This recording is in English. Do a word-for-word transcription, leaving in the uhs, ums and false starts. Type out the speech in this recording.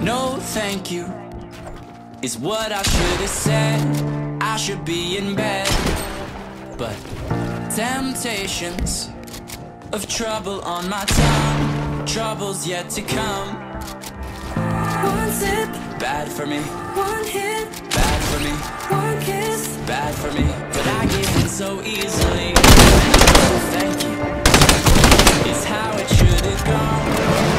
No thank you is what I should have said. I should be in bed, but temptations of trouble on my tongue, trouble's yet to come. One sip, Bad for me, one hit, bad for me, one kiss. bad for me. But I gave in so easily. No thank you is how it should have gone.